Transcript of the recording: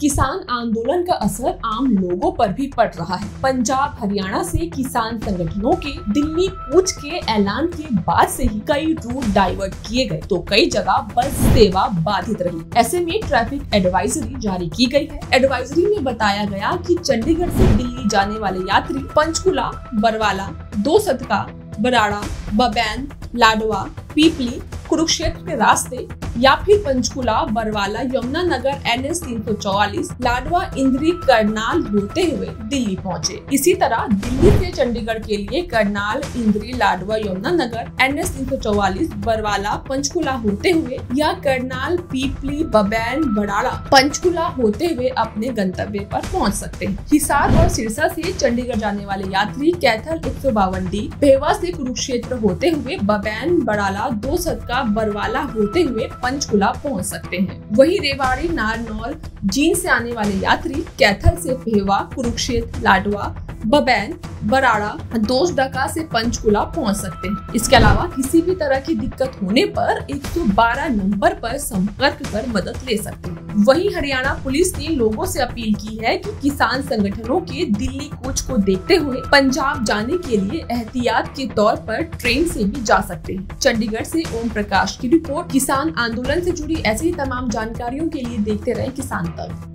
किसान आंदोलन का असर आम लोगों पर भी पड़ रहा है। पंजाब हरियाणा से किसान संगठनों के दिल्ली कूच के ऐलान के बाद से ही कई रूट डाइवर्ट किए गए तो कई जगह बस सेवा बाधित रही। ऐसे में ट्रैफिक एडवाइजरी जारी की गई है। एडवाइजरी में बताया गया कि चंडीगढ़ से दिल्ली जाने वाले यात्री पंचकुला, बरवाला, दो सदका, बराड़ा, बबैन, लाडवा, पीपली, कुरुक्षेत्र के रास्ते या फिर पंचकुला, बरवाला, यमुनानगर, NH 344, लाडवा, इंद्री, करनाल होते हुए दिल्ली पहुंचे। इसी तरह दिल्ली से चंडीगढ़ के लिए करनाल, इंद्री, लाडवा, यमुनानगर, NH 344, बरवाला, पंचकुला होते हुए या करनाल, पीपली, बबैन, बराड़ा, पंचकुला होते हुए अपने गंतव्य पर पहुंच सकते हैं। हिसार और सिरसा से चंडीगढ़ जाने वाले यात्री कैथल 152, भेवा से कुरुक्षेत्र होते हुए बबैन, बराला, दो सदका, बरवाला होते हुए पंचकुला पहुंच सकते हैं। वहीं रेवाड़ी, नारनौल, जींद से आने वाले यात्री कैथल से भेवा, कुरुक्षेत्र, लाडवा, बबैन, बराड़ा, दोसडका से पंचकुला पहुंच सकते हैं। इसके अलावा किसी भी तरह की दिक्कत होने पर 112 नंबर पर संपर्क कर मदद ले सकते हैं। वहीं हरियाणा पुलिस ने लोगों से अपील की है कि किसान संगठनों के दिल्ली कूच को देखते हुए पंजाब जाने के लिए एहतियात के तौर पर ट्रेन से भी जा सकते हैं। चंडीगढ़ से ओम प्रकाश की रिपोर्ट। किसान आंदोलन से जुड़ी ऐसी ही तमाम जानकारियों के लिए देखते रहे किसान तक।